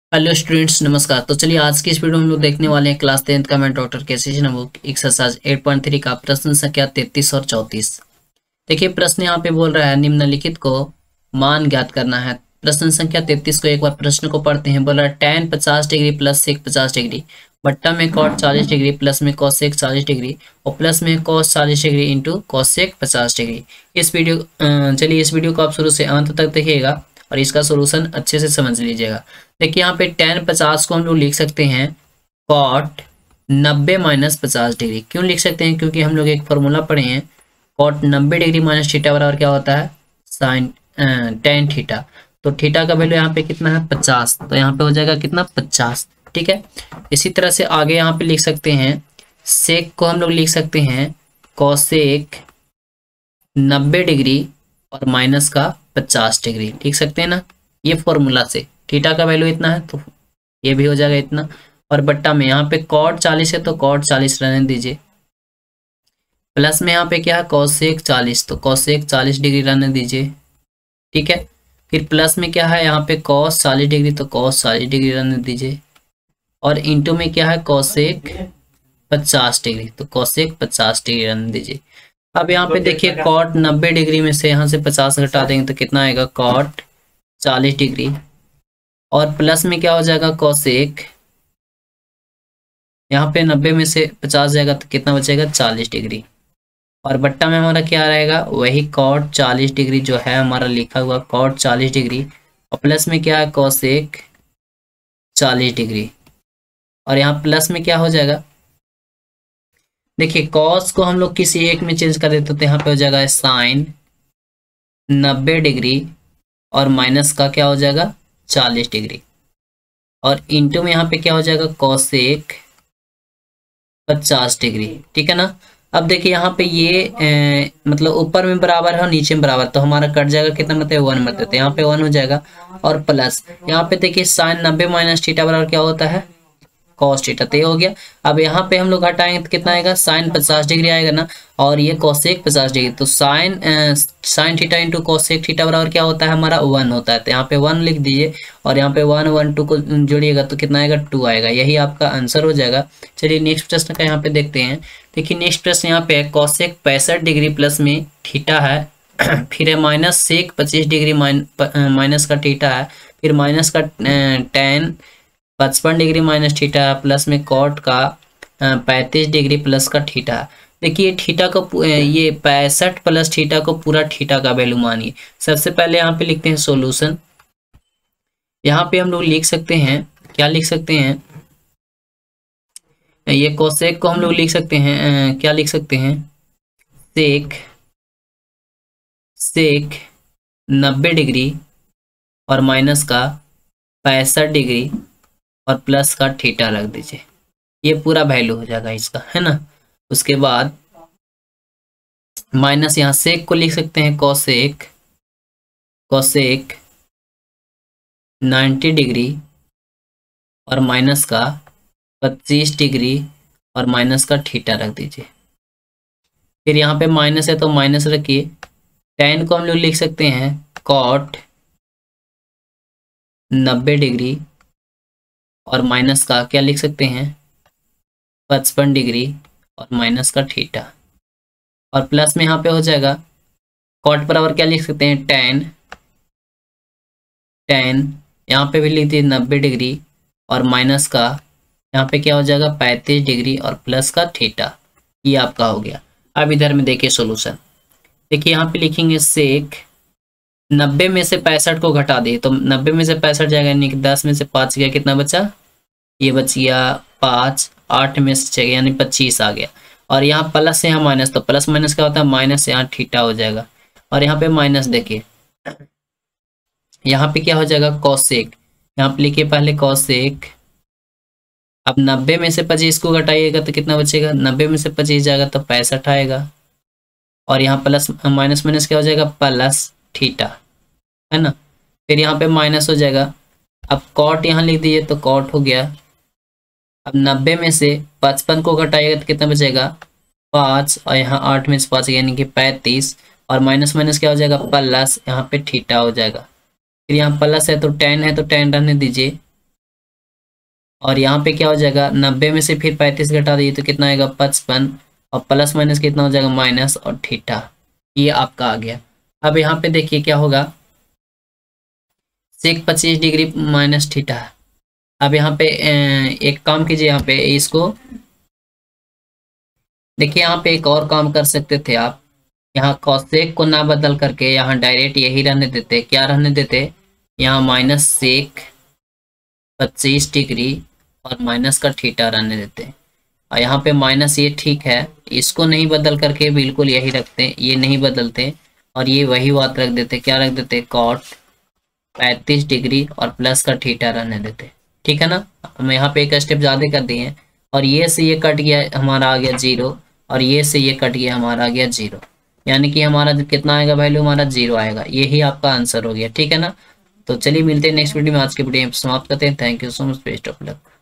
Hello students, नमस्कार। तो चलिए आज की इस वीडियो में हम लोग देखने वाले हैं क्लास 10th का मैं डॉक्टर केसी नमो एक्सरसाइज 8.3 का प्रश्न संख्या 33 और 34। देखिए प्रश्न यहाँ पे बोल रहा है निम्नलिखित को मान ज्ञात करना है। प्रश्न संख्या 33 को एक बार प्रश्न को पढ़ते हैं। बोल रहा है tan 50 degree plus sec 50 degree बट्टा में cot 40 डिग्री प्लस में cosec 40 डिग्री और प्लस में cos 40 degree into cosec 50 degree. चलिए इस वीडियो को आप शुरू से अंत तक देखिएगा और इसका सोल्यूशन अच्छे से समझ लीजिएगा। देखिए यहाँ पे tan 50 को हम लोग लिख सकते हैं cot 90 माइनस 50 डिग्री। क्यों लिख सकते हैं? क्योंकि हम लोग एक फॉर्मूला पढ़े हैं, cot 90 डिग्री माइनस थीटा बराबर क्या होता है? Sine tan theta. तो थीटा का वैल्यू यहाँ पे कितना है? 50। तो यहाँ पे हो जाएगा कितना? 50। ठीक है। इसी तरह से आगे यहाँ पे लिख सकते हैं सेक को हम लोग लिख सकते हैं cosec 90 डिग्री और माइनस का 50 डिग्री लिख सकते हैं ना, ये फॉर्मूला से। थीटा का वैल्यू इतना है तो ये भी हो जाएगा इतना। और बट्टा में यहाँ पे cot 40 है तो cot 40 रहने दीजिए। प्लस में यहाँ पे क्या है? cosec 40, तो cosec 40 डिग्री रहने दीजिए। ठीक है। फिर प्लस में क्या है? यहाँ पे cos 40 डिग्री, तो cos 40 डिग्री रहने दीजिए। और इंटू में क्या है? cosec 50 डिग्री, तो cosec 50 डिग्री रहने दीजिए। अब यहाँ पे देखिए cot 90 डिग्री में से यहाँ से 50 घटा देंगे तो कितना आएगा? cot 40 degree. और प्लस में क्या हो जाएगा? cosec, यहाँ पे 90 में से 50 जाएगा तो कितना बचेगा? 40 डिग्री। और बट्टा में हमारा क्या रहेगा? वही cot 40 डिग्री जो है हमारा लिखा हुआ cot 40 डिग्री और प्लस में क्या है? cosec 40 degree. और यहाँ प्लस में क्या हो जाएगा? देखिए cos को हम लोग किसी एक में चेंज कर देते तो यहाँ पे हो जाएगा साइन 90 डिग्री और माइनस का क्या हो जाएगा? 40 डिग्री। और इंटू में यहाँ पे क्या हो जाएगा? cosec 50 degree. ठीक है ना। अब देखिए यहाँ पे ये मतलब ऊपर में बराबर है और नीचे में बराबर, तो हमारा कट जाएगा कितना? मतलब 1 मतलब, तो यहाँ पे 1 हो जाएगा। और प्लस यहाँ पे देखिए साइन 90 माइनस थीटा बराबर क्या होता है? cos theta. तो ये हो गया। अब यहाँ पे हम लोग हटाएंगे तो कितना आएगा? साइन 50 डिग्री आएगा ना, और ये cosec 50 डिग्री, तो sine theta into cosec theta बराबर क्या होता है? हमारा 1 होता है। तो यहाँ पे 1 लिख दीजिए और यहाँ पे 1 1 2 को जोड़िएगा तो कितना आएगा? 2 आएगा। यही आपका आंसर हो जाएगा। चलिए नेक्स्ट प्रश्न का यहाँ पे देखते हैं। देखिए नेक्स्ट प्रश्न यहाँ पे cosec 65 डिग्री प्लस में थीटा है फिर है माइनस सेक 25 डिग्री माइनस का थीटा है, फिर माइनस का tan 55 degree minus theta plus में cot का 35 डिग्री प्लस का थीटा। देखिए थीटा को ये 65 प्लस थीटा को पूरा थीटा का वैल्यू मानिए। सबसे पहले यहाँ पे लिखते हैं सॉल्यूशन। यहाँ पे हम लोग लिख सकते हैं, क्या लिख सकते हैं? ये कोसेक को हम लोग लिख सकते हैं, क्या लिख सकते हैं? सेक 90 डिग्री और माइनस का 65 डिग्री और प्लस का थीटा रख दीजिए। ये पूरा वैल्यू हो जाएगा इसका, है ना। उसके बाद माइनस यहाँ सेक को लिख सकते हैं cosec 90 डिग्री और माइनस का 25 डिग्री और माइनस का थीटा रख दीजिए। फिर यहाँ पे माइनस है तो माइनस रखिए। tan को हम लोग लिख सकते हैं cot 90 डिग्री और माइनस का क्या लिख सकते हैं? 55 डिग्री और माइनस का थीटा। और प्लस में यहाँ पे हो जाएगा cot बराबर क्या लिख सकते हैं? tan यहाँ पे भी लिख दिए 90 डिग्री और माइनस का यहाँ पे क्या हो जाएगा? 35 डिग्री और प्लस का थीटा। ये आपका हो गया। अब इधर में देखिए सॉल्यूशन। देखिए यहाँ पे लिखेंगे सेक 90 में से 65 को घटा दे तो 90 में से 65 जाएगा, यानी कि 10 में से 5 गया, कितना बचा? ये बच गया 5, 8 में से 6 यानी 25 आ गया। और यहाँ प्लस से यहाँ माइनस, तो प्लस माइनस क्या होता है? माइनस, यहाँ थीटा हो जाएगा। और यहाँ पे माइनस देखिए, यहाँ पे क्या हो जाएगा? cosec, यहाँ पे लिखिए पहले cosec। अब 90 में से 25 को घटाइएगा तो कितना बचेगा? 90 में से 25 जाएगा तो 65 आएगा। और यहाँ प्लस माइनस माइनस क्या हो जाएगा? प्लस थीटा, है ना। फिर यहाँ पे माइनस हो जाएगा। अब cot यहाँ लिख दीजिए तो cot हो गया। अब 90 में से 55 को घटाइएगा तो कितना बचेगा? 5, और यहाँ 8 में से 5 यानी कि 35, और माइनस माइनस क्या हो जाएगा? प्लस, यहाँ पे थीटा हो जाएगा। फिर यहाँ प्लस है तो tan है तो tan रहने दीजिए। और यहाँ पे क्या हो जाएगा, 90 में से फिर 35 घटा दिए तो कितना आएगा 55, और प्लस माइनस कितना हो जाएगा माइनस और थीटा, ये आपका आ गया। अब यहाँ पे देखिए क्या होगा, सेक 25 डिग्री माइनस थीटा। अब यहाँ पे एक काम कीजिए, यहाँ पे इसको देखिए, यहाँ पे एक और काम कर सकते थे आप, यहाँ कॉसेक को ना बदल करके यहाँ डायरेक्ट यही रहने देते। क्या रहने देते, यहाँ माइनस सेक 25 डिग्री और माइनस का थीटा रहने देते। और यहाँ पे माइनस ये ठीक है, इसको नहीं बदल करके बिल्कुल यही रखते, ये नहीं बदलते और ये वही बात रख देते। क्या रख देते, कॉट 35 डिग्री और प्लस का थीटा रहने देते। ठीक है ना, हम यहाँ पे एक स्टेप ज़्यादा कर दिए हैं। और ये से ये कट गया, हमारा आ गया 0, और ये से ये कट गया, हमारा आ गया 0। यानी कि हमारा कितना आएगा वैल्यू, हमारा 0 आएगा। यही आपका आंसर हो गया। ठीक है ना, तो चलिए मिलते हैं नेक्स्ट वीडियो में। आज के वीडियो में समाप्त करते हैं। Thank you so much, best of luck.